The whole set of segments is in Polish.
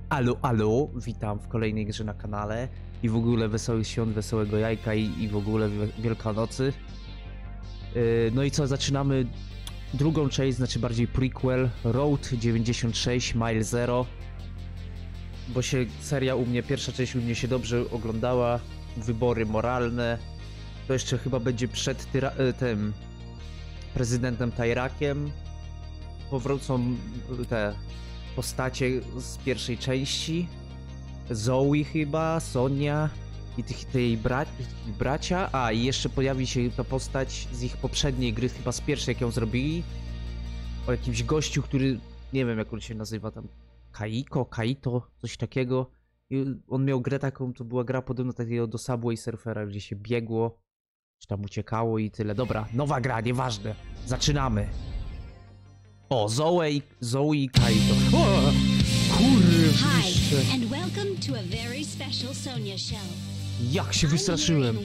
Alo, witam w kolejnej grze na kanale i w ogóle wesołych świąt, wesołego jajka i w ogóle Wielkanocy. No i co, zaczynamy drugą część, znaczy bardziej prequel, Road 96, Mile Zero. Bo się seria u mnie, pierwsza część u mnie się dobrze oglądała, wybory moralne. To jeszcze chyba będzie przed tym prezydentem Tyrakiem. Powrócą te postacie z pierwszej części. Zoe chyba, Sonia i tej bracia. A, i jeszcze pojawi się ta postać z ich poprzedniej gry, chyba z pierwszej, jak ją zrobili. O jakimś gościu, który, nie wiem jak on się nazywa tam, Kaito, coś takiego. I on miał grę taką, to była gra podobna takiego do Subway Surfera, gdzie się biegło, czy tam uciekało i tyle. Dobra, nowa gra, nieważne. Zaczynamy. O, Zoe i Kaito. O, kurwa. And welcome to a very special Sonia show. Jak się wystraszyłem.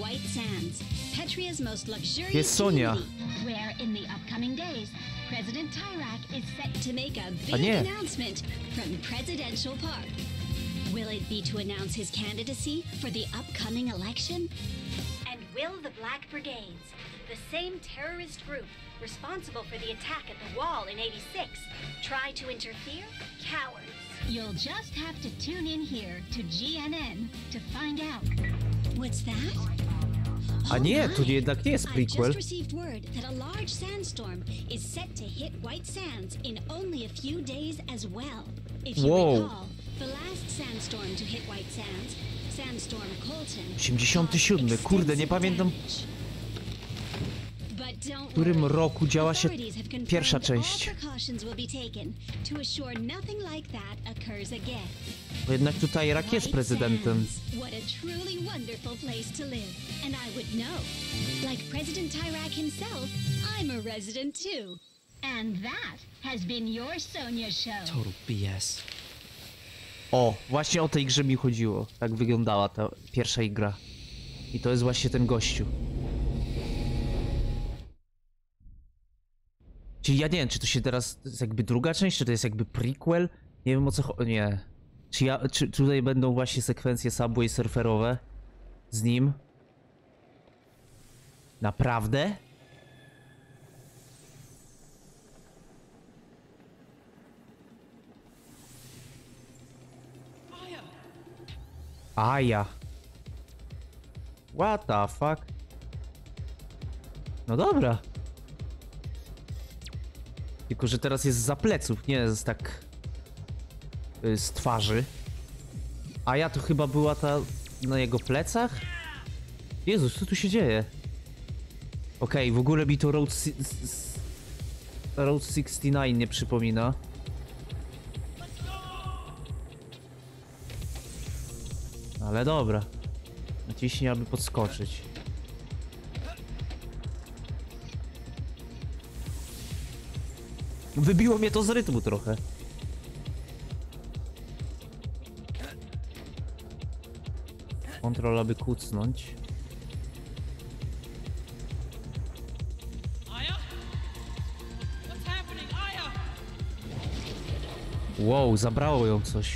Jest Sonia. Where in the upcoming days, President Tyrak is set to make a A big nie. announcement from Presidential Park. Will it be to announce his candidacy for the upcoming election? And will the Black Brigades, the same terrorist group responsible for the attack at the wall in '86, try to interfere? Cowards. You'll just have to tune in here to GNN to find out. What's that? A nie, to jednak nie jest I've prequel. just received word that a large sandstorm is set to hit White Sands in only a few days as well. If you Wow. recall, the last sandstorm to hit White Sands, Sandstorm Colton, 87, caused kurde, nie extensive pamiętam, damage. But don't w którym worry. roku działa się Authorities have confirmed pierwsza część. all precautions will be taken to assure nothing like that occurs again. Bo jednak tutaj Tyrak jest White prezydentem. Sands, what a truly wonderful place to live, and I would know. Like President Tyrak himself, I'm a resident too. And that has been your Sonia show. Total BS. O, właśnie o tej grze mi chodziło. Tak wyglądała ta pierwsza ich gra. I to jest właśnie ten gościu. Czyli ja nie wiem, czy to się teraz, to jest jakby druga część, czy to jest jakby prequel? Nie wiem o co chodzi, nie. Czy tutaj będą właśnie sekwencje Subway Surferowe z nim? Naprawdę? Aja. What the fuck? No dobra. Tylko, że teraz jest za pleców, nie jest tak z twarzy. A ja to chyba była ta na jego plecach? Jezus, co tu się dzieje? Okej, w ogóle mi to Road 69 nie przypomina. Ale dobra. Naciśnij, aby podskoczyć. Wybiło mnie to z rytmu trochę. Kontrol, aby kucnąć. Wow, zabrało ją coś.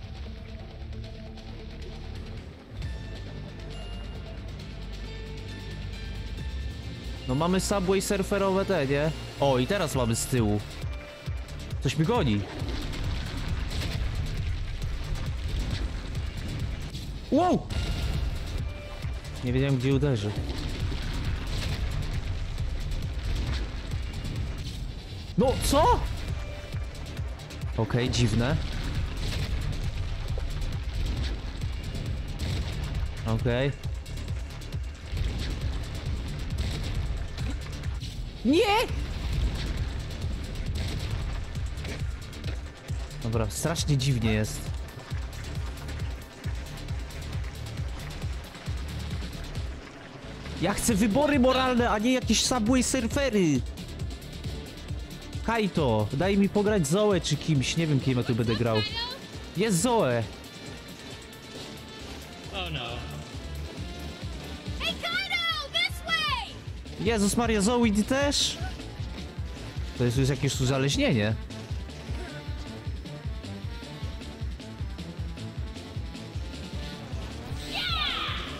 No mamy Subway Surferowe te, nie? O, i teraz mamy z tyłu. Coś mi goni. Wow! Nie wiedziałem, gdzie uderzy. No, co? Okej, dziwne. Okej. Nie! Dobra, strasznie dziwnie jest. Ja chcę wybory moralne, a nie jakieś Subway Surfery. Kaito, daj mi pograć Zoe czy kimś, nie wiem kim ja tu będę grał. Jest Zoe. Oh no. Hey, Kaito! This way! Jezus Maria, Zoe, ty też? To jest już jakieś uzależnienie.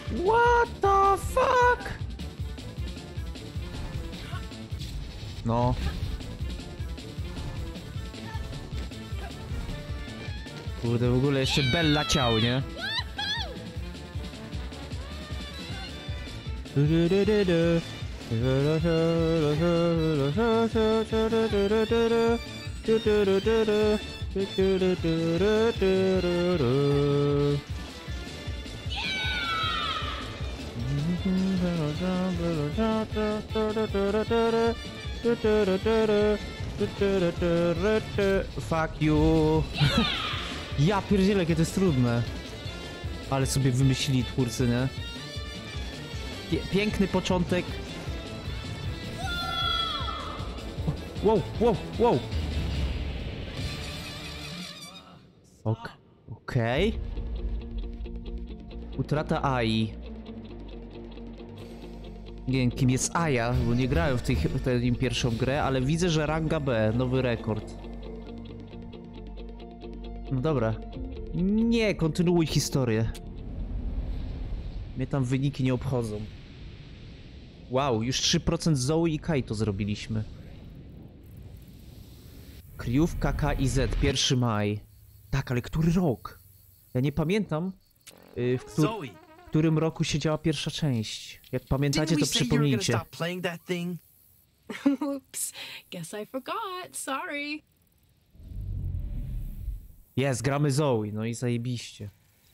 What the fuck? No. Kurde, w ogóle jeszcze Bella ciał, nie? Fuck you. Ja pierdzielę, jakie to jest trudne. Ale sobie wymyślili twórcy, nie? Piękny początek. Wow, wow, wow. Okej. Utrata AI. Nie wiem, kim jest Aya, bo nie grałem w tę pierwszą grę, ale widzę, że ranga B, nowy rekord. No dobra. Nie, kontynuuj historię. Mnie tam wyniki nie obchodzą. Wow, już 3% Zoe i Kaito zrobiliśmy. Kryjówka K i Z, 1 maj. Tak, ale który rok? Ja nie pamiętam, w którym roku się działa pierwsza część. Jak pamiętacie, to przypomnijcie. Oops, guess I forgot. Sorry. Jest, gramy Zoe, no i zajebiście.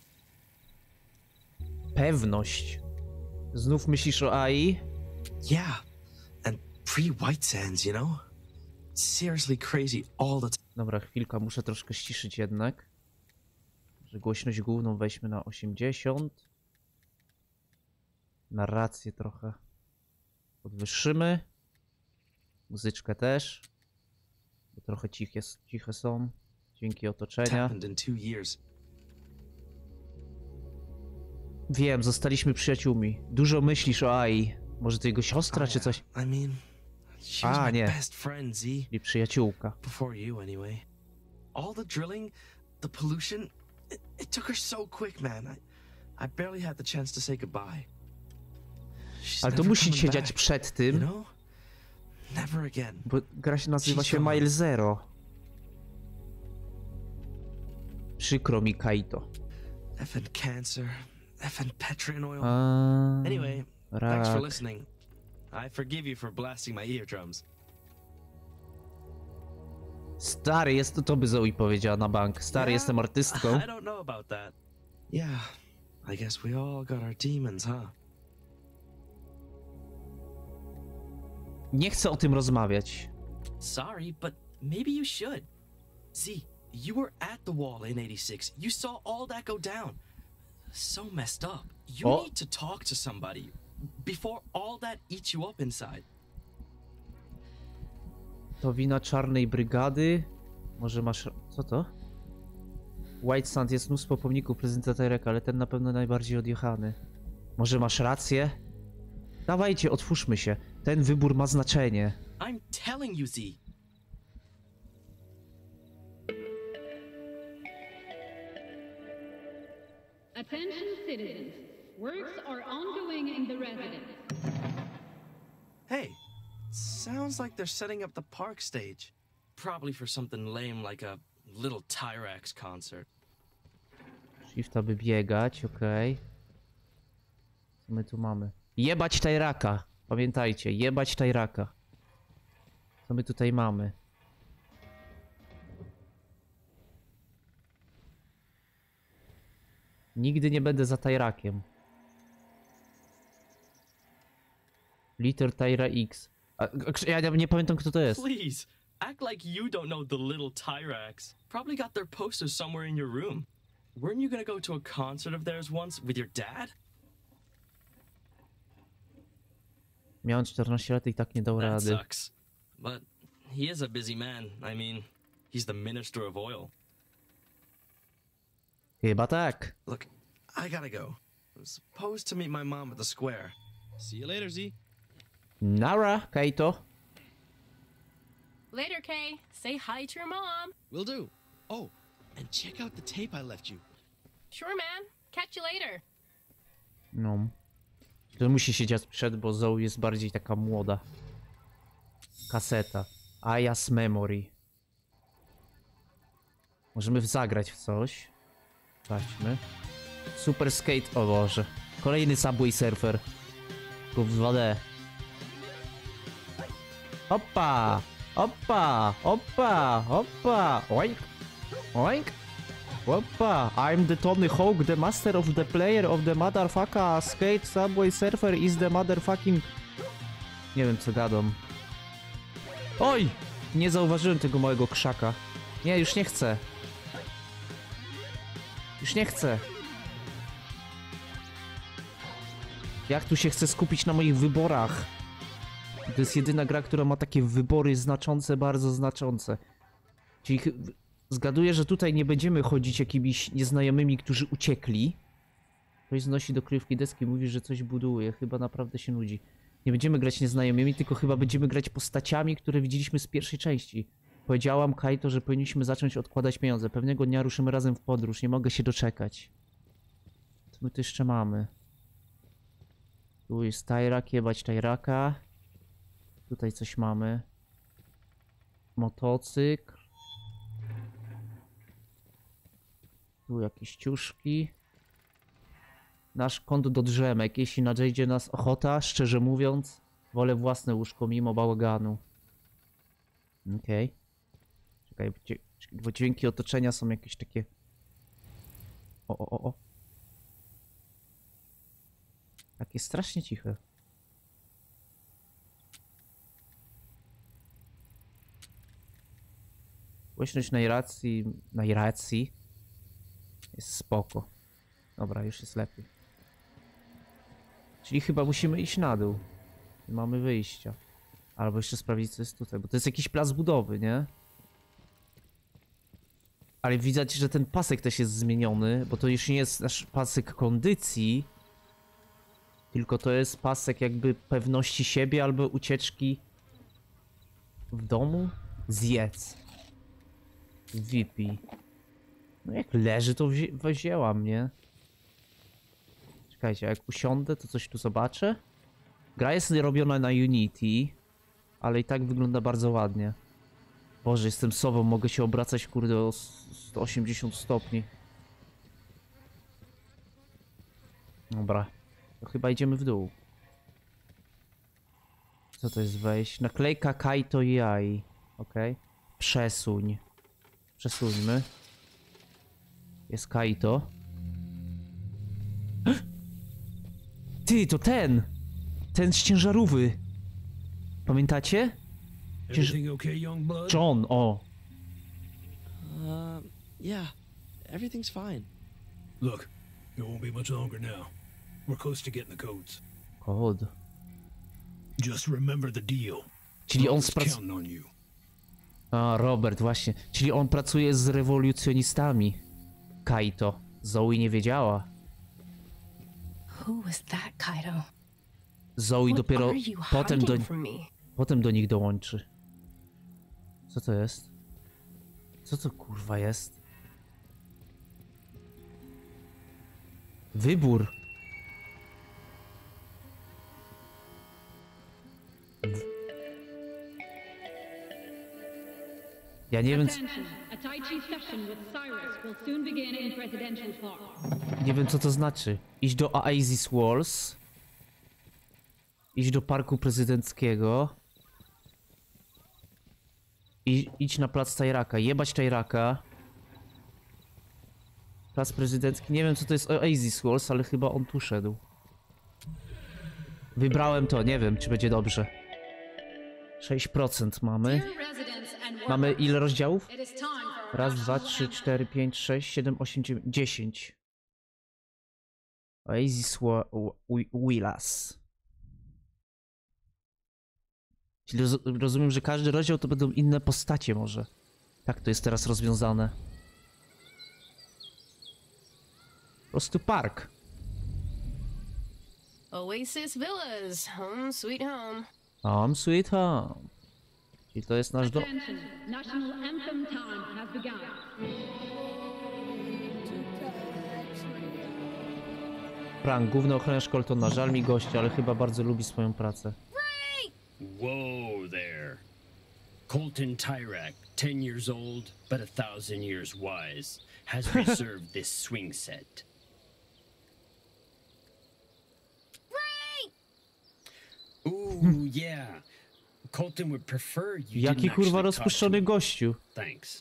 Pewność. Znów myślisz o AI? Yeah, and pre-White Sands, you know? Seriously crazy all the time. Dobra, chwilka, muszę troszkę ściszyć jednak. Że głośność główną weźmy na 80. Narrację trochę podwyższymy. Muzyczkę też. Bo trochę ciche są. Dźwięki otoczenia. Wiem, zostaliśmy przyjaciółmi. Dużo myślisz o Ai. Może to jego siostra czy coś? A, nie. Czyli przyjaciółka. Before you anyway. All the drilling, the pollution, it took her so quick, man. I barely had the chance to say goodbye. Ale to musi się dziać przed tym. You know? Never again. Bo gra się nazywa się Mile Zero. Przykro mi, Kaito. Effing cancer, effing petrol oil. Anyway, thanks for listening. I forgive you for blasting my eardrums. Stary, jest to by Zoe powiedziała na bank. Stary, jestem artystką. I don't know about that. Yeah, I guess we all got our demons, huh? Nie chcę o tym rozmawiać. Sorry, but maybe you should. Z, you were at the wall in 86. You saw all that go down. So messed up. You need to talk to somebody before all that eats you up inside. To wina Czarnej Brygady. Może masz... Co to? White Sand jest mnóstwo pomników prezydenta Tyreka, ale ten na pewno najbardziej odjechany. Może masz rację? Dawajcie, otwórzmy się. Ten wybór ma znaczenie. I'm telling you, Z. Attention citizens. Works are ongoing in the residence. Hey, sounds like they're setting up the park stage. Probably for something lame like a little Tyrax concert. Shift, aby biegać, okej. Co my tu mamy? Jebać Tyraka! Pamiętajcie, jebać Tyraka. Co my tutaj mamy? Nigdy nie będę za Tyrakiem. Liter Tyra X. Ja nie pamiętam, kto to jest. Please, act like you don't know the little Tyrax. Probably got their posters somewhere in your room. Weren't you gonna go to a concert of theirs once with your dad? Miałem 14 lat i tak nie dał That rady. sucks. But he is a busy man. I mean, he's the minister of oil. Chyba tak. Look, I gotta go. I was supposed to meet my mom at the square. See you later, Z. Nara, Kaito. Later, Kay. Say hi to your mom. Will do. Oh, and check out the tape I left you. Sure, man. Catch you later. No. To musi się dziać przed, bo Zoe jest bardziej taka młoda. Kaseta. Aya's Memory. Możemy zagrać w coś. Zobaczmy. Super Skate... O Boże. Kolejny Subway Surfer. Tylko w 2D. Opa! Opa! Opa! Opa! Oink! Oink! Opa! I'm the Tony Hawk, the master of the player of the motherfucker skate Subway Surfer is the motherfucking... Nie wiem co gadam. Oj! Nie zauważyłem tego małego krzaka. Nie, już nie chcę. Już nie chcę. Jak tu się chcę skupić na moich wyborach? To jest jedyna gra, która ma takie wybory znaczące, bardzo znaczące. Czyli zgaduję, że tutaj nie będziemy chodzić jakimiś nieznajomymi, którzy uciekli. Ktoś znosi do kryjówki deski, mówi, że coś buduje. Chyba naprawdę się nudzi. Nie będziemy grać nieznajomymi, tylko chyba będziemy grać postaciami, które widzieliśmy z pierwszej części. Powiedziałam Kaito, że powinniśmy zacząć odkładać pieniądze. Pewnego dnia ruszymy razem w podróż. Nie mogę się doczekać. Co my tu jeszcze mamy? Tu jest Tyrak, jebać Tyraka. Tutaj coś mamy. Motocykl. Tu jakieś ciuszki. Nasz kąt do drzemek. Jeśli nadejdzie nas ochota, szczerze mówiąc, wolę własne łóżko mimo bałaganu. Okej. Czekaj, bo dźwięki otoczenia są jakieś takie... O. Takie strasznie ciche. Głośność najracji jest spoko. Dobra, już jest lepiej. Czyli chyba musimy iść na dół. Nie mamy wyjścia. Albo jeszcze sprawdzić, co jest tutaj, bo to jest jakiś plac budowy, nie? Ale widać, że ten pasek też jest zmieniony, bo to już nie jest nasz pasek kondycji, tylko to jest pasek jakby pewności siebie albo ucieczki w domu. Zjedz. VP. No jak leży, to wzięłam, nie? Czekajcie, a jak usiądę, to coś tu zobaczę? Gra jest robiona na Unity, ale i tak wygląda bardzo ładnie. Boże, jestem sową, mogę się obracać, kurde, o 180 stopni. Dobra, to chyba idziemy w dół. Co to jest wejść? Naklejka Kaito Yai. Okej. Przesuń. Przesuńmy. Jest Kaito. Ty, to ten! Ten z ciężarówki. Pamiętacie? Everything okay, young blood? John, o. Yeah. Everything's fine. Look, it won't be much longer now. We're close to getting the codes. Kod. Just remember the deal. Czyli on Robert's counting on you. A, Robert, właśnie. Czyli on pracuje z rewolucjonistami. Kaito. Zoe nie wiedziała. Who was that, Kaido? Zoe What dopiero are you potem hiding from me? potem do nich dołączy. Co to jest? Co to kurwa jest? Wybór. Ja nie wiem, Attention. A Tai Chi session with Cyrus will soon begin in Presidential Park. nie wiem co to znaczy. Iść do Oasis Walls. Iść do Parku Prezydenckiego. Idź na plac Tyraka. Jebać Tyraka. Plac Prezydencki. Nie wiem co to jest Oasis Walls, ale chyba on tu szedł. Wybrałem to. Nie wiem czy będzie dobrze. 6% mamy. Dear residents and Mamy workers, ile rozdziałów? it is time for our Raz, dwa, national trzy, anthem. 4, 5, 6, 7, 8, 9, 10. Oasis Willas. Czyli rozumiem, że każdy rozdział to będą inne postacie może. Tak to jest teraz rozwiązane. Po prostu park. Oasis Villas, home sweet home. Home sweet home. Czyli to jest nasz dom. Attention. National anthem time has begun. prank. Główny ochroniarz Coltona. Żal mi gościa, ale chyba bardzo lubi swoją pracę. Whoa there. Colton Tyrak, 10 years old, but 1,000 years wise, has reserved this swing set. Ooh, yeah. Colton would prefer you Jaki didn't kurwa actually rozpuszczony talk to him. gościu. Thanks.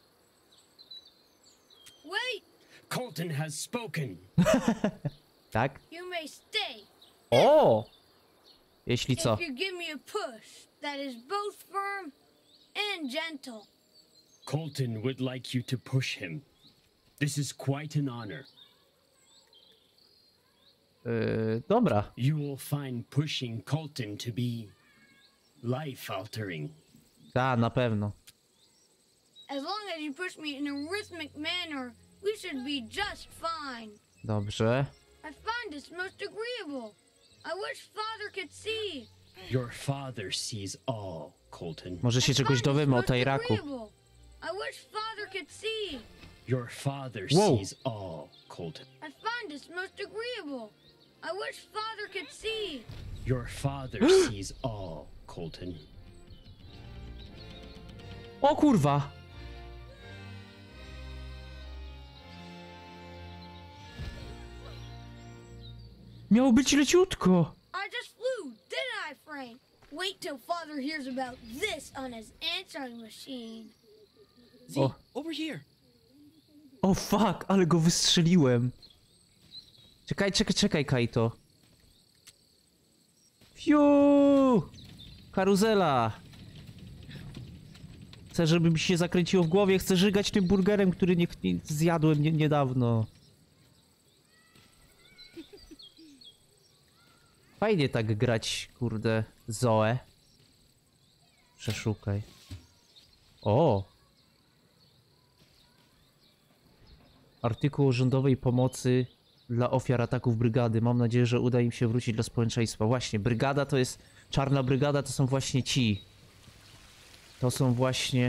Wait, Colton has spoken. Tak? you may stay O! Jeśli co? if you give me a push that is both firm and gentle. Colton would like you to push him. This is quite an honor. Dobra. You will find pushing Colton to be life-altering. Ta, na pewno. As long as you push me in a rhythmic manner, we should be just fine. Dobrze. I find this most agreeable. I wish Father could see. Your father sees all, Colton. Może się czegoś dowiemy o Tyraku. I wish Father could see. Your father Whoa. sees all, Colton. I find this most agreeable. I wish Father could see. Your father sees all, Colton. O kurwa! Miało być leciutko! I just flew, didn't I, Frank? Wait till Father hears about this on his answering machine. Z, Oh. over here. O fuck, ale go wystrzeliłem. Czekaj, Kaito. Fiu! Karuzela! Chcę, żeby mi się zakręciło w głowie. Chcę żygać tym burgerem, który nie zjadłem niedawno. Fajnie tak grać, kurde, Zoe. Przeszukaj. O! Artykuł o rządowej pomocy dla ofiar ataków brygady. Mam nadzieję, że uda im się wrócić dla społeczeństwa. Właśnie, brygada to jest... Czarna brygada to są właśnie ci. To są właśnie...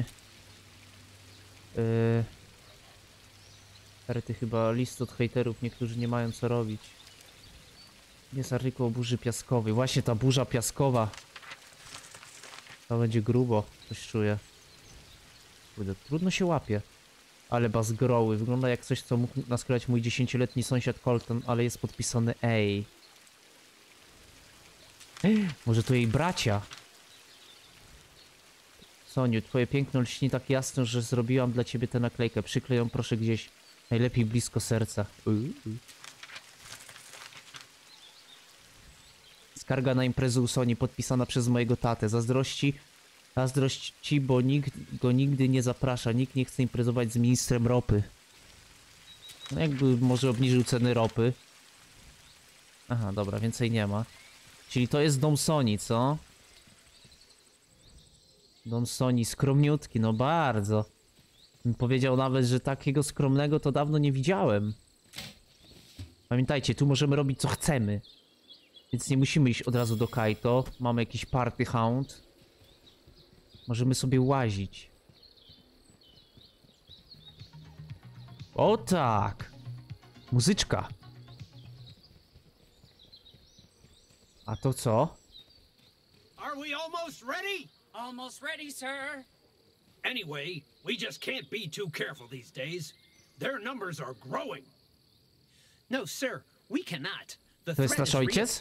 Ty chyba list od hejterów. Niektórzy nie mają co robić. Jest artykuł o burzy piaskowej. Właśnie ta burza piaskowa. To będzie grubo. Coś czuję. Kurde, trudno się łapie. Ale bazgroły. Wygląda jak coś, co mógł naskrywać mój 10-letni sąsiad Colton, ale jest podpisane ej. Może to jej bracia? Soniu, twoje piękno lśni tak jasno, że zrobiłam dla ciebie tę naklejkę. Przyklej ją proszę gdzieś. Najlepiej blisko serca. Skarga na imprezę u Soni podpisana przez mojego tatę. Zazdrość ci, bo nikt go nigdy nie zaprasza. Nikt nie chce imprezować z ministrem ropy. No jakby może obniżył ceny ropy. Aha, dobra, więcej nie ma. Czyli to jest dom Soni, co? Dom Soni, skromniutki, no bardzo. Bym powiedział nawet, że takiego skromnego to dawno nie widziałem. Pamiętajcie, tu możemy robić co chcemy. Więc nie musimy iść od razu do Kaito. Mamy jakiś party hound. Możemy sobie łazić. O tak! Muzyczka. A to co? Are we almost ready? Almost ready, sir. Anyway, we just can't be too careful these days. Their numbers are growing. No, sir, we cannot. The To jest threat nasz is real. ojciec?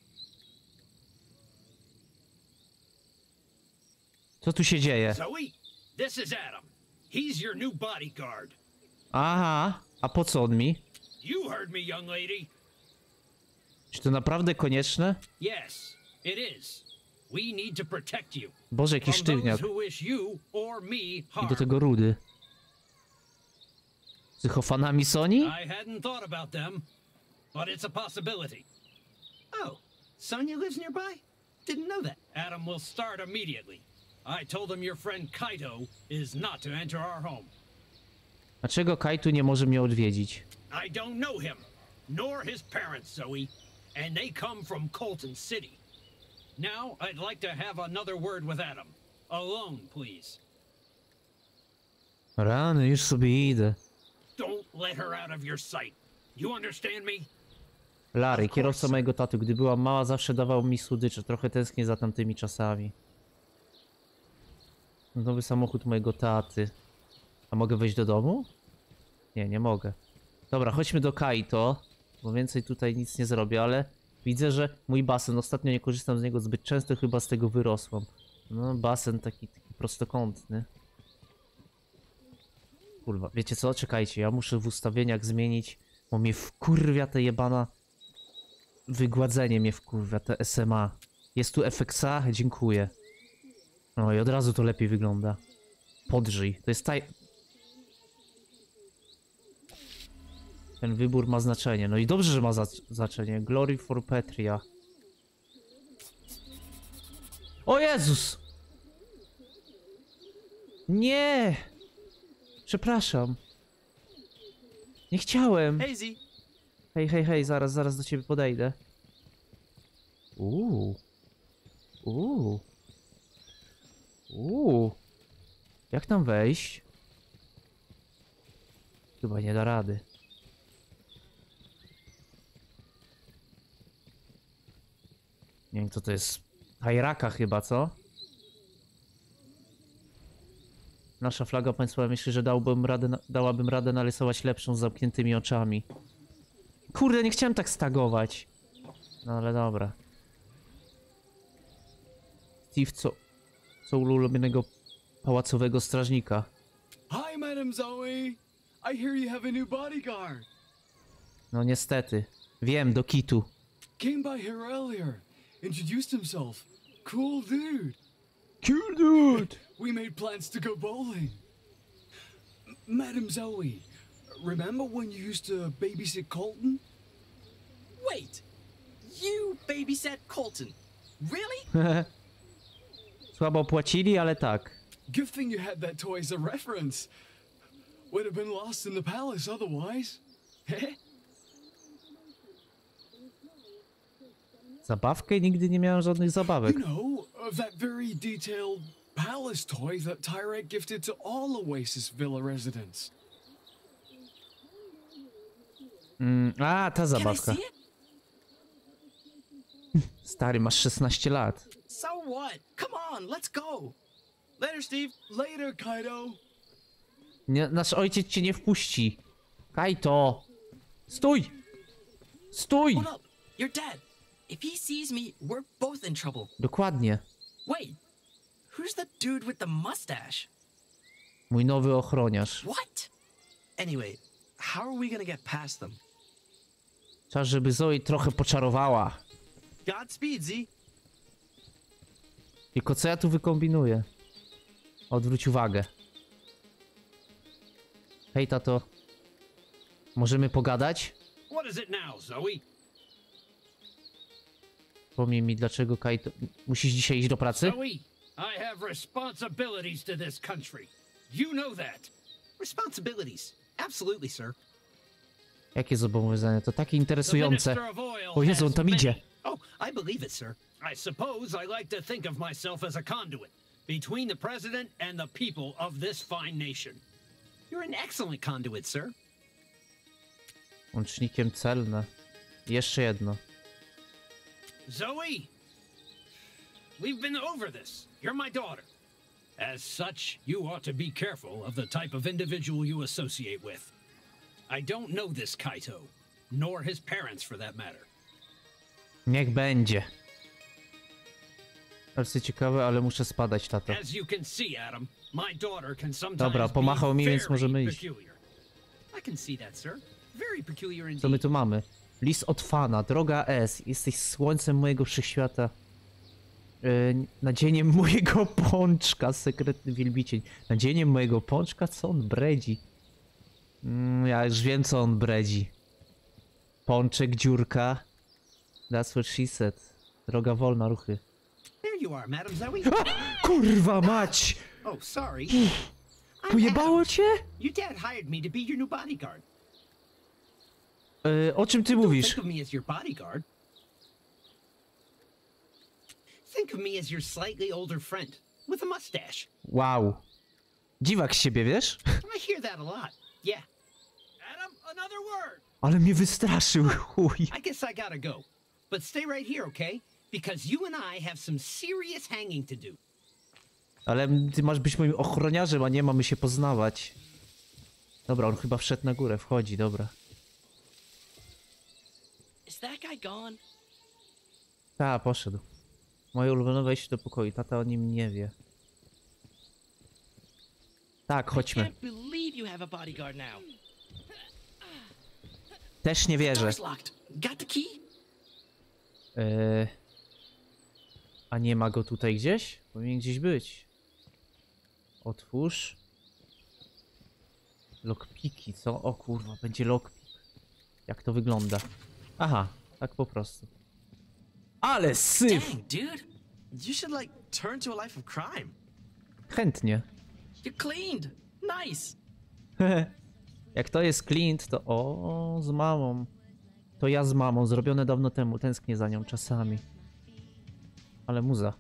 Co tu się dzieje? Zoe, this is Adam. He's your new bodyguard. Aha, a po co on mi? You heard me, young lady. Czy to naprawdę konieczne? Yes, it is. We need to protect you Boże, jaki from those sztywniak. who wish you or me I harm. do tego rudy. Psychofanami Sony? I hadn't thought about them, but it's a possibility. Oh, Sonia lives nearby? Didn't know that. Adam will start immediately. I told him your friend Kaito is not to enter our home. Dlaczego Kaito nie może mnie odwiedzić? I don't know him, nor his parents, Zoe, and they come from Colton City. Now, I'd like to have another word with Adam. Alone, please. Rany, już sobie idę. Don't let her out of your sight. You understand me? Larry, kierowca mojego taty. Gdy była mała, zawsze dawał mi słodycze. Trochę tęsknię za tamtymi czasami. Nowy samochód mojego taty. A mogę wejść do domu? Nie, nie mogę. Dobra, chodźmy do Kaito, bo więcej tutaj nic nie zrobię, ale widzę, że mój basen, ostatnio nie korzystam z niego zbyt często, chyba z tego wyrosłam. No, basen taki prostokątny. Kurwa, wiecie co? Czekajcie, ja muszę w ustawieniach zmienić, bo mnie wkurwia ta jebana... Wygładzenie mnie wkurwia, te SMA. Jest tu FXA? Dziękuję. No i od razu to lepiej wygląda. Podrzyj. To jest Ten wybór ma znaczenie. No i dobrze, że ma znaczenie. Glory for Petria. O Jezus! Nie! Przepraszam. Nie chciałem. Hey, Z. Hej, zaraz do ciebie podejdę. Jak tam wejść? Chyba nie da rady. Nie wiem, co to jest. Tajraka chyba, co? Nasza flaga państwowa, myślę, że dałabym radę narysować lepszą z zamkniętymi oczami. Kurde, nie chciałem tak stagować. No ale dobra. Steve, co ulubionego pałacowego strażnika? Hi, Madam Zoe. I hear you have a new bodyguard. No niestety. Wiem, do kitu. Came by here earlier. Introduced himself. Cool dude. Cool dude. We made plans to go bowling. Madam Zoe, remember when you used to babysit Colton? Wait! You babysat Colton? Really? Słabo płacili, ale tak. Good thing you had that toy as a reference. Would have been lost in the palace otherwise. Zabawkę? Nigdy nie miałem żadnych zabawek. You know, of that very detailed palace toy that Tyrek gifted to all Oasis Villa residents. Ta zabawka. Stary, masz 16 lat. So what? Come on, let's go. Later, Steve. Later, Kaito. Nie, nasz ojciec cię nie wpuści. Kaito! Stój! Stój! Hold up. You're dead. If he sees me, we're both in trouble. Dokładnie. Wait. Who's the dude with the mustache? Mój nowy ochroniarz. What? Anyway, how are we gonna get past them? Czas, żeby Zoe trochę poczarowała. Godspeed, Z. Tylko co ja tu wykombinuję? Odwróć uwagę. Hej, tato. Możemy pogadać? What is it now, Zoe? Pomij mi, dlaczego Kaito... Musisz dzisiaj iść do pracy? Zoe, I have responsibilities to this country. You know that. Responsibilities. Absolutely, sir. Jakie zobowiązania? To takie interesujące. O Jezu, on tam idzie. Oh, I believe it, sir. I suppose I like to think of myself as a conduit between the president and the people of this fine nation. You're an excellent conduit, sir. Łącznikiem celne. Jeszcze jedno. Zoe, we've been over this. You're my daughter. As such, you ought to be careful of the type of individual you associate with. I don't know this Kaito, nor his parents for that matter. Niech będzie. Bardzo ciekawe, ale muszę spadać, tato. As you can see, Adam, my daughter can sometimes Dobra, pomachał mi, więc możemy iść. I can see that, sir. Very peculiar indeed. Co my tu mamy? List od fana. Droga S. Jesteś słońcem mojego wszechświata. Nadzieniem mojego pączka. Sekretny wielbiciel. Nadzieniem mojego pączka? Co on bredzi? Ja już wiem, co on bredzi. Pączek, dziurka. That's what she said. Droga wolna, ruchy. There you are, Madam Zoe. Kurwa mać! Oh, sorry. Pojebało cię? Your dad hired me to be your new bodyguard. O czym ty mówisz? Think of me as your bodyguard. Think of me as your slightly older friend with a mustache. Wow. Dziwak z siebie, wiesz? I hear that a lot. Yeah. Adam, another word. Ale mnie wystraszył, chuj. I guess I gotta go. But stay right here, okay? Because you and I have some serious hanging to do. Ale ty masz być moim ochroniarzem, a nie mamy się poznawać. Dobra, on chyba wszedł na górę, wchodzi, dobra. Is that guy gone? Ta, poszedł. Moje ulubione wejście do pokoju, tata o nim nie wie. Tak, chodźmy. Can't believe you have a bodyguard now. Też nie wierzę. Door's locked. Got the key? A nie ma go tutaj gdzieś? Powinien gdzieś być. Otwórz. Lockpiki, co? O kurwa, będzie lockpik. Jak to wygląda? Aha, tak po prostu. Ale syf! Dang, dude. You should like turn to a life of crime. Chętnie. You're cleaned. Nice. Jak to jest Clint, to o, z mamą. To ja z mamą, zrobione dawno temu, tęsknię za nią czasami. Ale muza.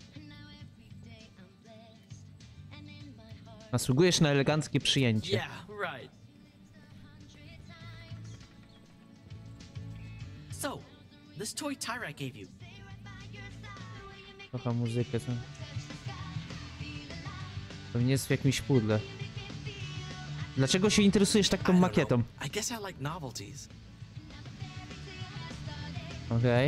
Zasługujesz na eleganckie przyjęcie. Yeah, right. So, this toy Tyrak gave you. Kocham muzykę. Pewnie jest w jakimś pudle. Dlaczego się interesujesz tak tą makietą? I guess I like novelties. Okej.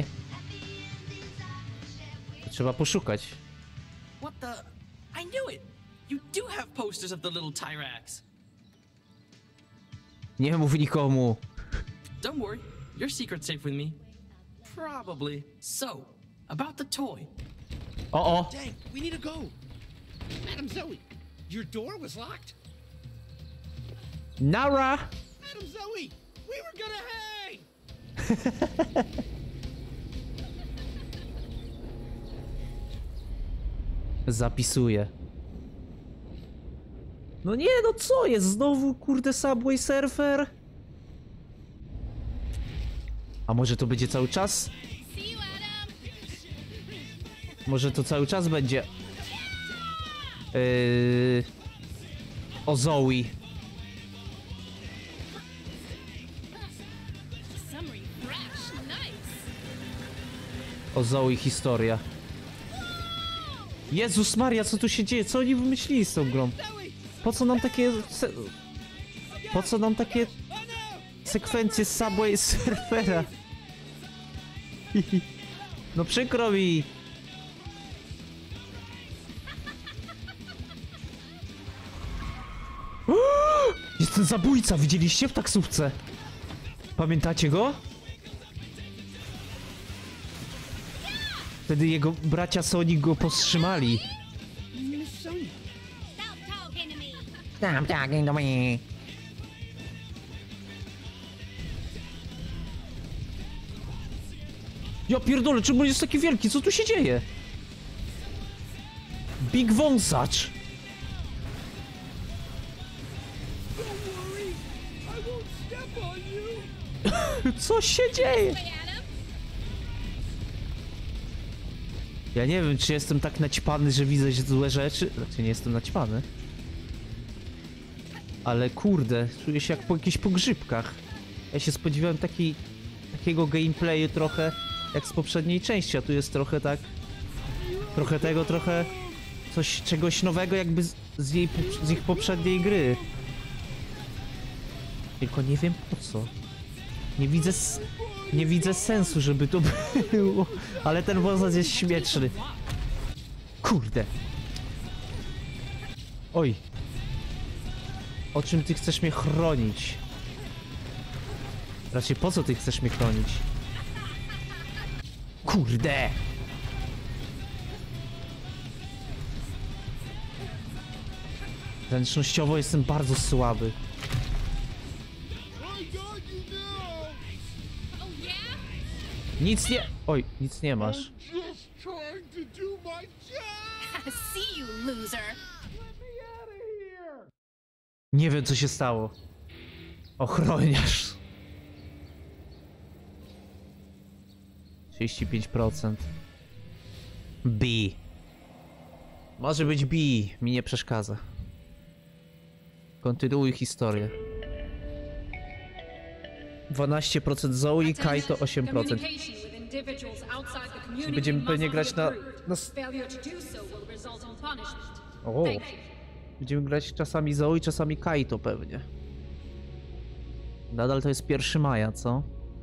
Trzeba poszukać. What the? I knew it. You do have posters of the little Tyraks. Nie mów nikomu. Don't worry, your secret's safe with me. Probably. So, about the toy. O. Dang, we need to go. Madam Zoe, your door was locked? Nara! Madam Zoe, we were gonna hang! Zapisuję. No nie, no co jest? Znowu kurde Subway Surfer? A może to będzie cały czas? Może to cały czas będzie? O Zoe. O Zoe historia. Jezus Maria, co tu się dzieje? Co oni wymyślili z tą grą? Po co nam takie... Po co nam takie... sekwencje z Subway Surfera? No przykro mi. Jest ten zabójca, widzieliście w taksówce? Pamiętacie go? Wtedy jego bracia Sonic go powstrzymali. Stop talking to me. Ja pierdolę, czemu on jest taki wielki? Co tu się dzieje? Big wąsacz. Co się dzieje? Ja nie wiem, czy jestem tak naćpany, że widzę złe rzeczy. Znaczy, nie jestem naćpany. Ale kurde, czuję się jak po jakichś pogrzybkach. Ja się spodziewałem takiego gameplayu trochę jak z poprzedniej części, a tu jest trochę tak... Trochę tego, trochę... czegoś nowego jakby z ich poprzedniej gry. Tylko nie wiem po co. Nie widzę sensu, żeby to było. Ale ten wąsacz jest śmieszny. Kurde. Oj. O czym ty chcesz mnie chronić? Raczej po co ty chcesz mnie chronić? Kurde. Zręcznościowo jestem bardzo słaby. Nic nie... Oj, nic nie masz. See you, loser. Nie wiem, co się stało. Ochroniarz. 35%. B. Może być B. Mi nie przeszkadza. Kontynuuj historię. 12% Zoe, Kaito 8%. Communication with individuals outside the community Będziemy must pewnie be grać na... approved. Failure to do so will result in punishment. O, Thank you. będziemy grać czasami Zoe, czasami Kaito pewnie. Nadal to jest 1 maja, co?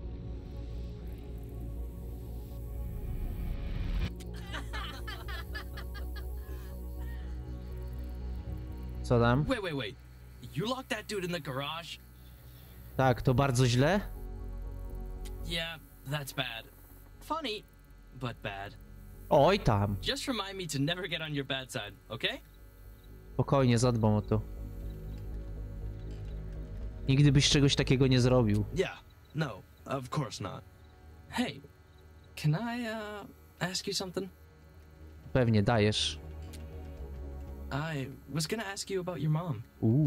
Co tam? Wait. You locked that dude in the garage? Tak, to bardzo źle? Yeah, that's bad. Funny, but bad. Oj tam. Just remind me to never get on your bad side, okay? Spokojnie, zadbam o to. Nigdy byś czegoś takiego nie zrobił. Yeah, no, of course not. Hey, can I, ask you something? Pewnie, dajesz. I was gonna ask you about your mom.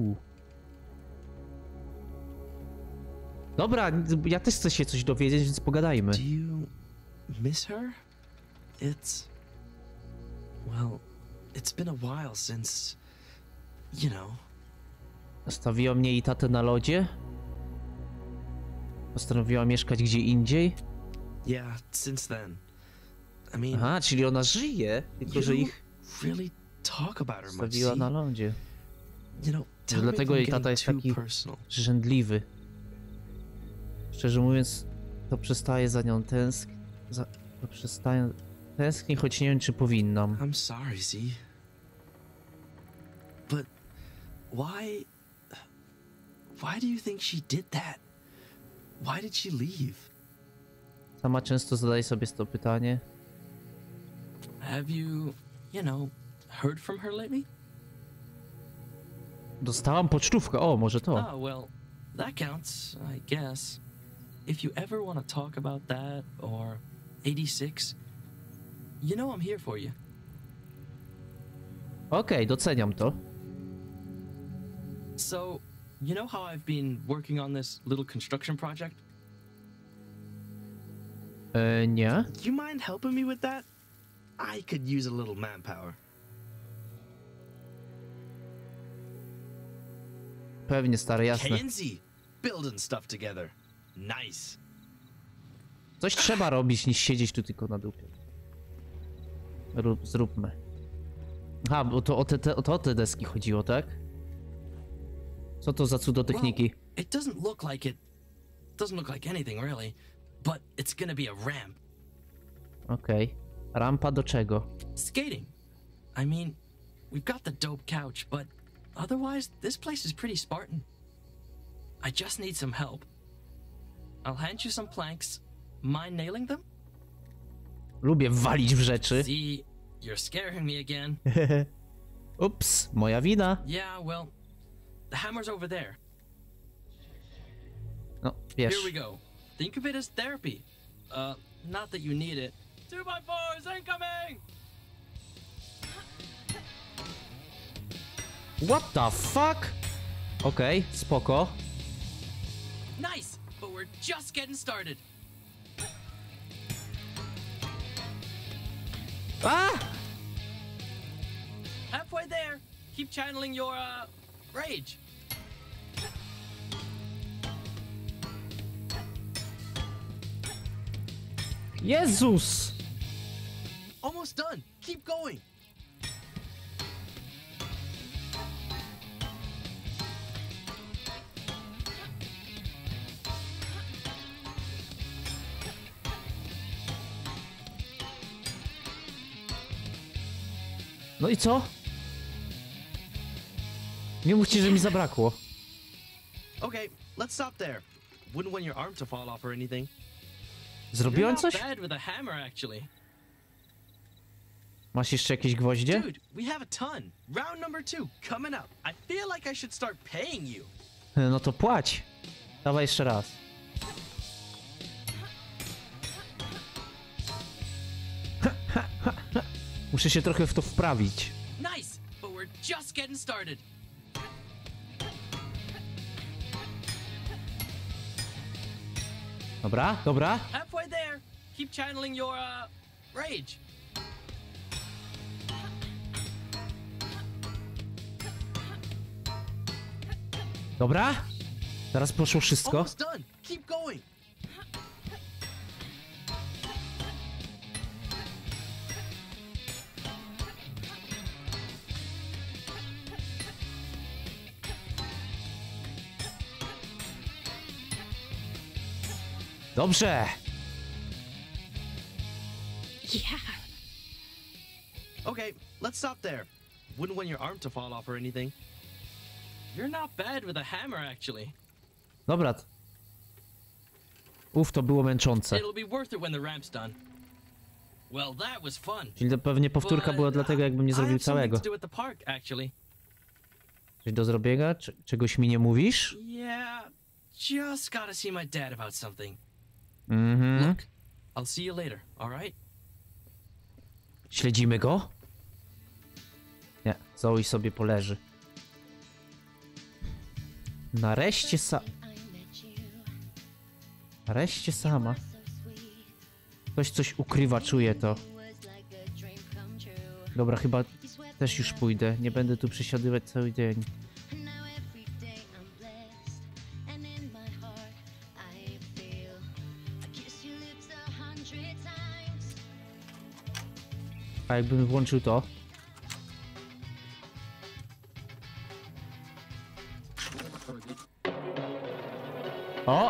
Dobra, ja też chcę się coś dowiedzieć, więc pogadajmy. Do you miss her? Well, it's been a while since, you know. Zostawiła mnie i tatę na lodzie? Postanowiła mieszkać gdzie indziej? Yeah, since then. I mean, Aha, czyli ona żyje, tylko że ich really talk about her much. zostawiła na lądzie. You know, tell me Dlatego if I'm jej tata getting jest too taki personal. żędliwy. Szczerze mówiąc, to przestaje za nią tęsknię, choć nie wiem, czy powinnam. I'm sorry, Z. But why do you think she did that? Why did she leave? Sama często zadaje sobie to pytanie. Have you heard from her lately? Dostałam pocztówkę, o, może to. Oh, well, that counts, I guess. If you ever want to talk about that or 86, you know I'm here for you. Okej, doceniam to. So, you know how I've been working on this little construction project? Nie? You mind helping me with that? I could use a little manpower. Pewnie, stary, jasne. KNZ, building stuff together. Nice. Coś trzeba robić, niż siedzieć tu tylko na dupie. Zróbmy. Aha, bo to o te deski chodziło, tak? Co to za cudotechniki? Well, it doesn't look like anything really, but it's gonna be a ramp. Okej. Rampa do czego? Skating. I mean, we've got the dope couch, but otherwise, this place is pretty Spartan. I just need some help. I'll hand you some planks. Mind nailing them? Lubię walić w rzeczy. See, you're scaring me again. Ups, moja wina. Yeah, well, the hammer's over there. No, wiesz. Here we go. Think of it as therapy. Not that you need it. 2x4s incoming! What the fuck? Okej, spoko. Nice, but we're just getting started. A! Halfway there. Keep channeling your, rage. Jezus! Almost done. Keep going. No i co? Nie mówcie, że mi zabrakło. Okay, let's stop there. Wouldn't want your arm to fall off or anything. Zrobiłem You're coś? not bad with a hammer, actually. Masz jeszcze jakieś gwoździe? Dude, we have a ton. Round number 2 coming up. I feel like I should start paying you. No to płać. Dawaj jeszcze raz. Muszę się trochę w to wprawić. Nice, but we're just getting started. Dobra, dobra. Halfway there. Keep channeling your, rage. Dobra. Teraz poszło wszystko. Almost done. keep going. Dobrze! Yeah. Okay, let's stop there. Wouldn't want your arm to fall off or anything. You're not bad with a hammer, actually. Dobra. To było męczące. It'll be worth it when the ramp's done. Well, that was fun. Czyli to pewnie powtórka była dlatego, jakbym nie zrobił całego. Coś do zrobienia? Czegoś mi nie mówisz? Yeah, just gotta see my dad about something. Mhm. Look, I'll see you later, alright? Śledzimy go? Nie, Zoe sobie poleży. Nareszcie Nareszcie sama. Ktoś coś ukrywa, czuję to. Dobra, chyba też już pójdę. Nie będę tu przesiadywać cały dzień. A jakbym włączył to? O!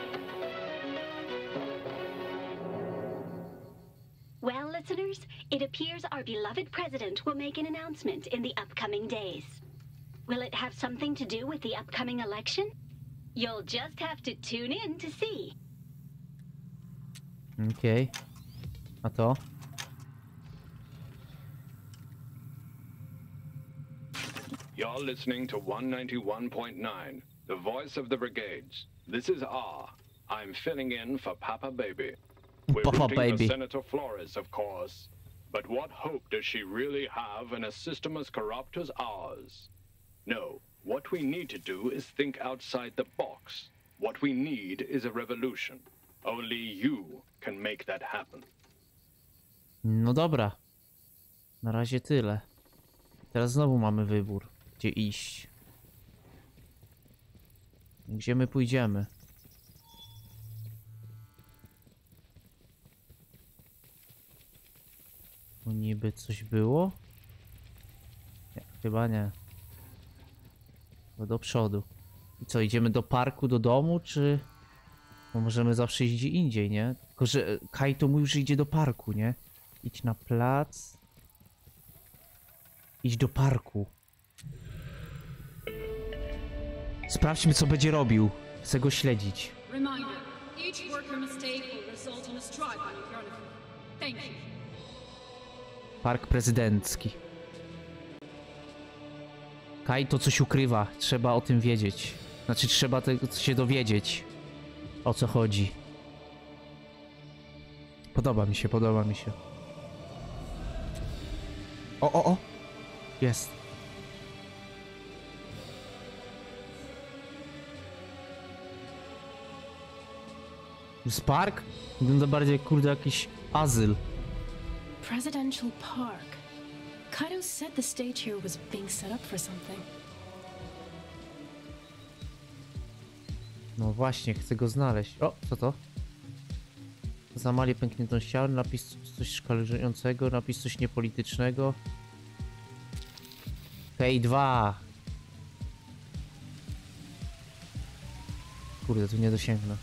Well, listeners, it appears our beloved president will make an announcement in the upcoming days. Will it have something to do with the upcoming election? You'll just have to tune in to see. Okej. A to? You're listening to 191.9, the voice of the brigades. This is R. I'm filling in for Papa Baby. We're Papa rooting Baby. for Senator Flores, of course. But what hope does she really have in a system as corrupt as ours? No, what we need to do is think outside the box. What we need is a revolution. Only you can make that happen. No dobra. Na razie tyle. Teraz znowu mamy wybór. Gdzie iść? Gdzie my pójdziemy? Tu niby coś było? Nie, chyba nie. To do przodu. I co, idziemy do parku, do domu, czy... Bo możemy zawsze iść gdzie indziej, nie? Tylko, że Kaito mówił, że idzie do parku, nie? Idź na plac. Idź do parku. Sprawdźmy, co będzie robił. Chcę go śledzić. Reminder, each worker mistake will result in a strike on your uniform. Thank you. Park prezydencki. Kaito coś ukrywa. Trzeba o tym wiedzieć. Znaczy, trzeba się dowiedzieć. O co chodzi. Podoba mi się, podoba mi się. O! Jest. Jest park? Wygląda bardziej, kurde, jakiś azyl. Presidential Park. Kaito said the stage here was being set up for something. No właśnie, chcę go znaleźć. O, co to? Zamali pękniętą ścianę, napis coś szkalującego, napis coś niepolitycznego. Hej, 2. Kurde, tu nie dosięgnę.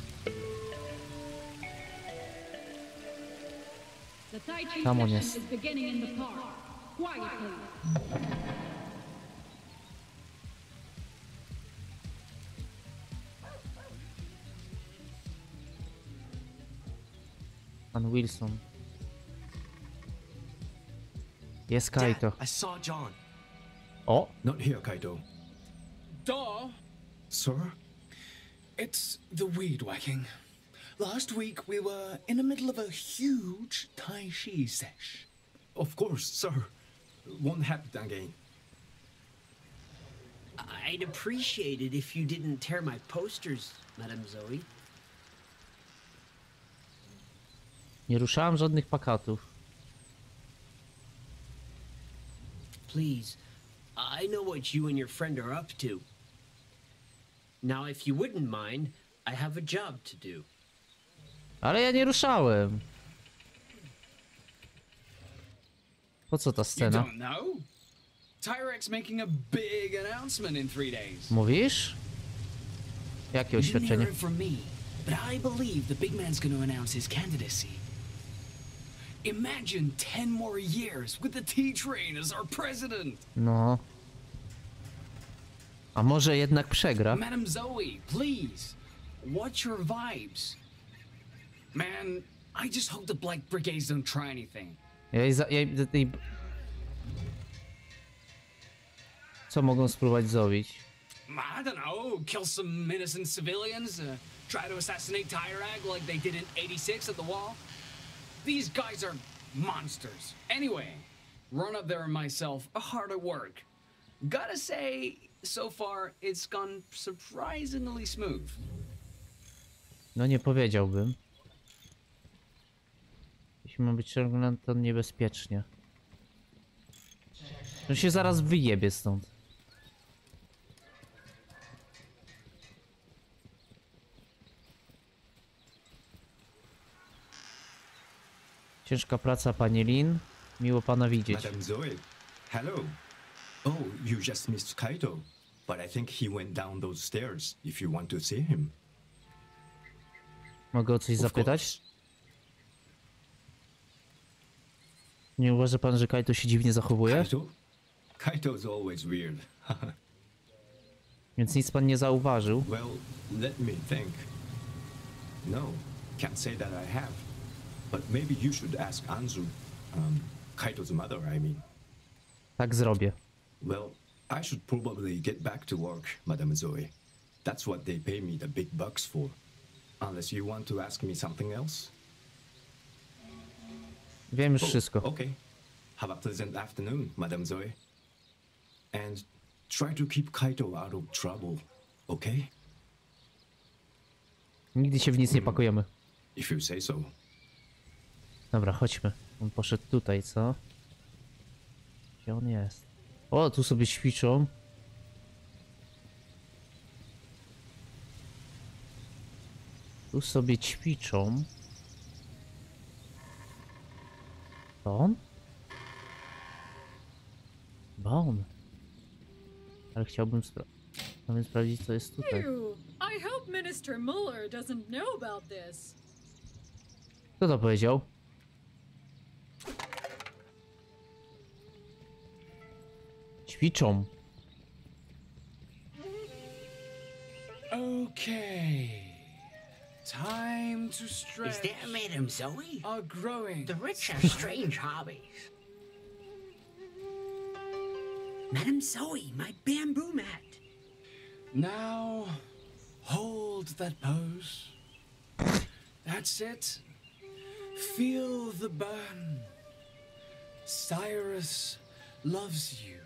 The Tai Chi Tam on session jest. is beginning in the park. Quiet, please. Pan Wilson. Jest Kaito. Dad, I saw John. O! Not here, Kaito. Duh. Sir? It's the weed whacking. Last week we were in the middle of a huge Tai Chi sesh. Of course, sir. Won't happen again. I'd appreciate it if you didn't tear my posters, Madame Zoe. Nie ruszałem żadnych plakatów. Please, I know what you and your friend are up to. Now, if you wouldn't mind, I have a job to do. Ale ja nie ruszałem. Po co ta You scena? don't know? Tyrek's making a big announcement in 3 days. Mówisz? Jakie You didn't hear oświadczenie? it from me, but I believe the big man's going to announce his candidacy. Imagine 10 more years with the T-Train as our president. No. A może jednak przegra? Madam Zoe, please, what's your vibes? Man, I just hope the Black Brigades don't try anything. Co mogą spróbować zrobić? I don't know, kill some innocent civilians, try to assassinate Tyrag like they did in 86 at the wall. These guys are monsters. Anyway, run up there and myself are hard at work. Gotta say, so far it's gone surprisingly smooth. No nie powiedziałbym. Jeśli ma być ciągle, to niebezpiecznie. On się zaraz wyjebie stąd. Ciężka praca, pani Lin. Miło pana widzieć. Madam Zoe, hello. Oh, you just missed Kaito. But I think he went down those stairs if you want to see him. Mogę o coś zapytać? Nie uważa pan, że Kaito się dziwnie zachowuje? Kaito? Kaito's always weird. Więc nic pan nie zauważył? Well, let me think. No, can't say that I have. But maybe you should ask Anzu. Kaito's mother, I mean. Tak zrobię. Well, I should probably get back to work, Madame Zoe. That's what they pay me the big bucks for. Unless you want to ask me something else? Wiem już wszystko. Okay. Have a pleasant afternoon, Madame Zoe. And try to keep Kaito out of trouble, okay? Nigdy się w nic nie pakujemy. If you say so. Dobra, chodźmy. On poszedł tutaj, co? Gdzie on jest? O, tu sobie ćwiczą. Tu sobie ćwiczą. To on? Chyba on. Ale chciałbym sprawdzić, co jest tutaj. I hope Minister Mueller doesn't know about this. Kto to powiedział? Ćwiczą. Okay. Time to stretch. Is that Madam Zoe? Are growing. The rich have strange hobbies. Madam Zoe, my bamboo mat. Now, hold that pose. That's it. Feel the burn. Cyrus loves you.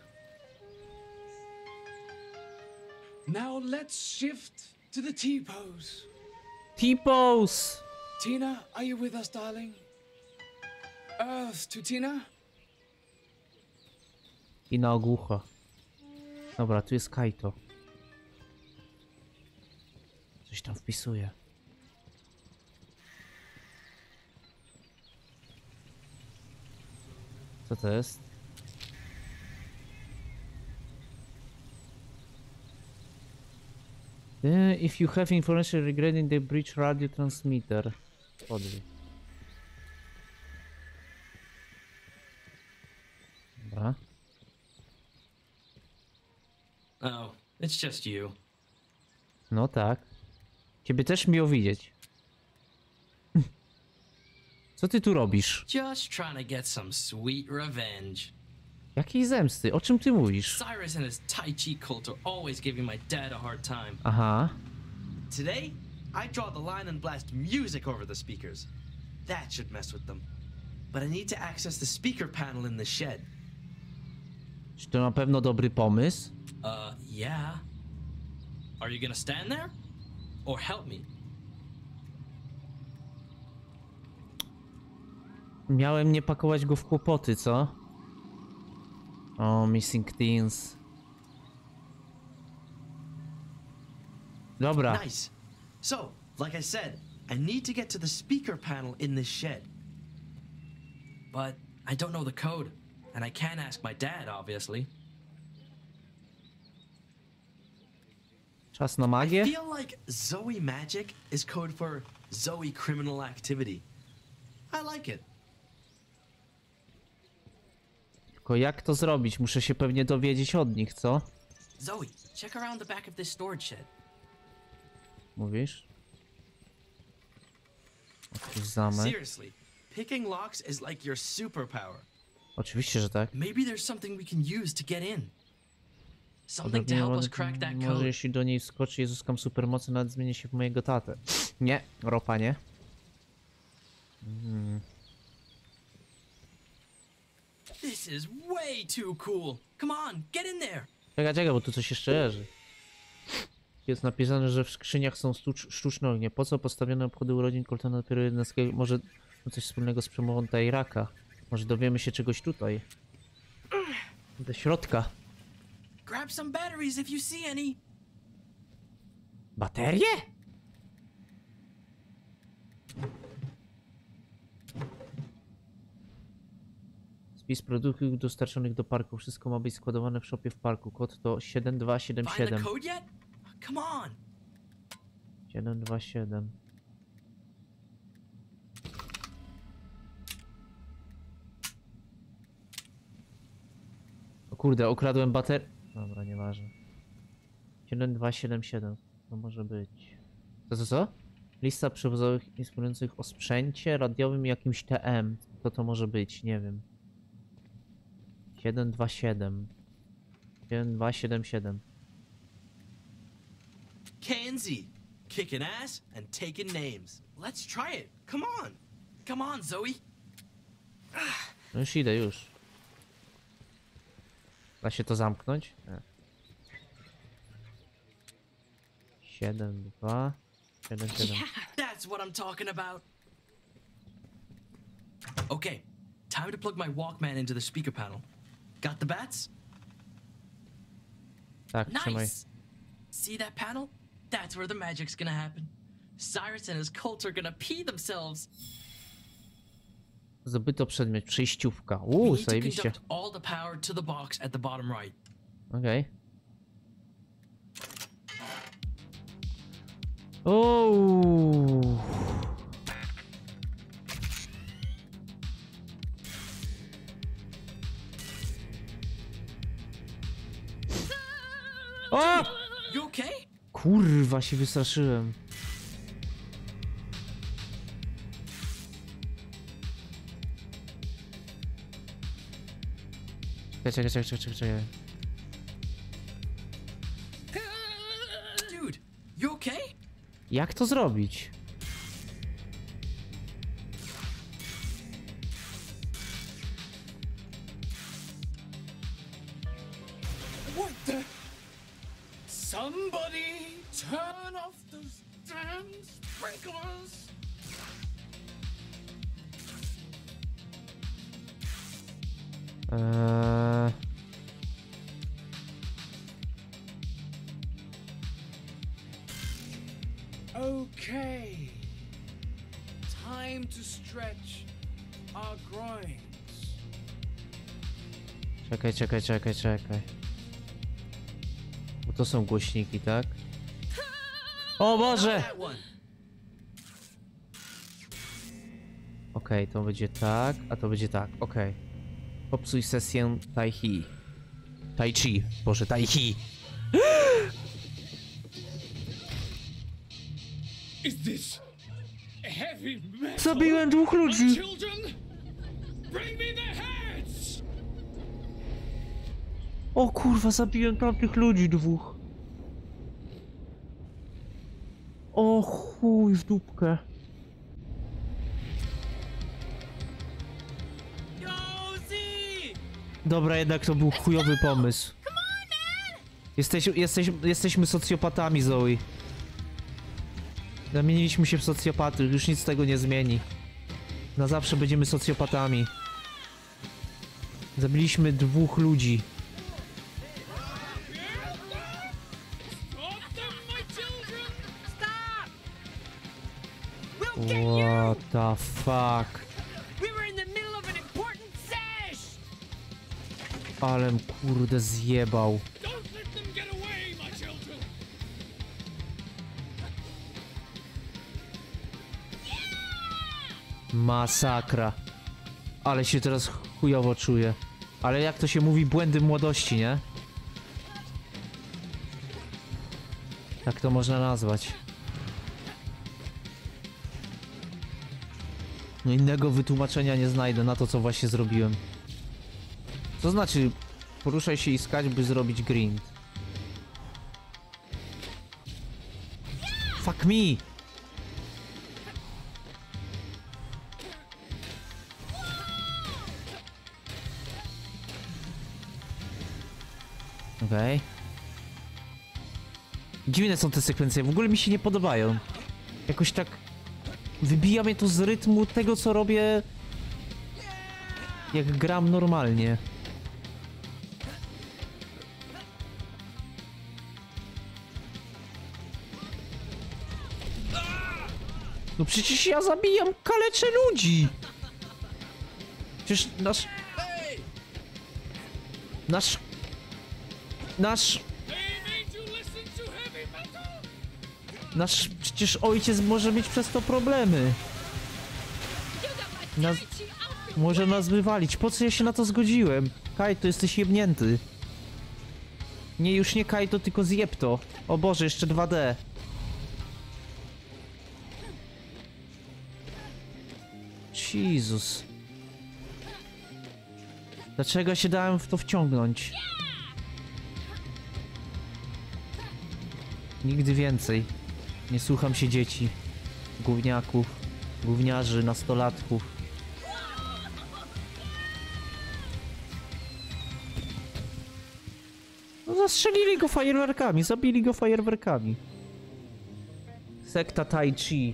Now let's shift to the T-pose. T-pose! Tina, are you with us, darling? Earth to Tina? I na ogłucha. Dobra, tu jest Kaito. Coś tam wpisuje. Co to jest? If you have information regarding the breach radio transmitter. Podaj. Dobra. Oh, it's just you. No tak. Ciebie też miło widzieć. Co ty tu robisz? Just trying to get some sweet revenge. Jakiej zemsty? O czym ty mówisz? Cyrus and his Tai Chi cult are always giving my dad a hard time. Aha. Today, I draw the line and blast music over the speakers. That should mess with them. But I need to access the speaker panel in the shed. Czy to na pewno dobry pomysł? Yeah. Are you gonna stand there? Or help me? Miałem nie pakować go w kłopoty, co? O, Missing Teens. Dobra. Nice. So, like I said, I need to get to the speaker panel in this shed. But I don't know the code, and I can't ask my dad, obviously. Czas na magię? I feel like Zoe Magic is code for Zoe Criminal Activity. I like it. Tylko jak to zrobić? Muszę się pewnie dowiedzieć od nich, co? Zoe, check around the back of this storage shed. Mówisz? Jakiś zamek. Seriously, picking locks is like your superpower. Oczywiście, że tak. Maybe there's something we can use to get in. Something to help us crack that Może code. jeśli do niej wskoczy i zyskam supermocy, nawet zmienię się w mojego tatę. Nie, ropa nie. This is way too cool. Come on, get in there. Czekaj, bo tu coś jeszcze leży. Jest napisane, że w skrzyniach są sztuczne ognie. Po co postawione obchody urodzin Coltona dopiero 11? Może coś wspólnego z przemową Tyraka. Może dowiemy się czegoś tutaj. Do środka. Grab some batteries if you see any. Baterie? Spis produktów dostarczonych do parku. Wszystko ma być składowane w shopie w parku. Kod to 7277. Find the code yet? Come on. 727. O kurde, ukradłem baterię. Dobra, nieważne. 7277. To może być. Co? Lista przewozowych informujących o sprzęcie radiowym i jakimś TM. Co to może być? Nie wiem. 727. 7277. KNZ, kicking ass and taking names. Let's try it. Come on. Come on, Zoe. No już idę, już. Da się to zamknąć? Nie. 7277. That's what I'm talking about. Okay, time to plug my Walkman into the speaker panel. Got the bats? Tak, trzymaj. Nice. See that panel? That's where the magic's gonna happen. Cyrus and his cult are gonna pee themselves. Zdobyto przedmiot, przejściówka. We need to zajebiście. conduct all the power to the box at the bottom right. Okej. Ooo. O! You okay? Kurwa, się wystraszyłem. Czekaj. Dude, you okay? Jak to zrobić? What the? Somebody turn off those damn sprinklers! Okay. Time to stretch our groins. Czekaj. Bo to są głośniki, tak? O Boże! Okej, to będzie tak, a to będzie tak, okej. Popsuj sesję Tai Chi. Boże, Tai Chi. Is this heavy metal? Zabiłem dwóch ludzi. Children, bring me their heads! O kurwa, zabiłem tamtych ludzi dwóch. O chuj w dupkę. Dobra, jednak to był chujowy pomysł. Jesteśmy socjopatami, Zoe. Zamieniliśmy się w socjopaty, już nic z tego nie zmieni. Na zawsze będziemy socjopatami. Zabiliśmy dwóch ludzi. What the fuck? Alem kurde zjebał. Masakra. Ale się teraz chujowo czuję. Ale jak to się mówi, błędy młodości, nie? Tak to można nazwać. No innego wytłumaczenia nie znajdę na to, co właśnie zrobiłem. To znaczy, poruszaj się i skacz, by zrobić grind. Fuck me! Okej. Okay. Dziwne są te sekwencje, w ogóle mi się nie podobają. Jakoś tak wybija mnie to z rytmu tego, co robię, jak gram normalnie. No przecież ja zabijam, kaleczę ludzi! Przecież Nasz przecież ojciec może mieć przez to problemy. Może nas wywalić. Po co ja się na to zgodziłem? Kaito, jesteś jebnięty. Nie, już nie Kaito, tylko zjeb to. O Boże, jeszcze 2D. Jezus. Dlaczego się dałem w to wciągnąć? Nigdy więcej. Nie słucham się dzieci. Gówniaków. Gówniarzy, nastolatków. No zastrzelili go fajerwerkami, zabili go fajerwerkami. Sekta Tai Chi.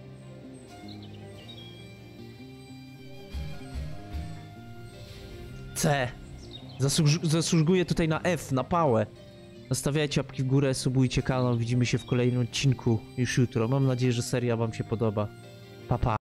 C. Zasługuję tutaj na F, na pałę. Zostawiajcie łapki w górę, subujcie kanał, widzimy się w kolejnym odcinku już jutro. Mam nadzieję, że seria wam się podoba. Pa, pa.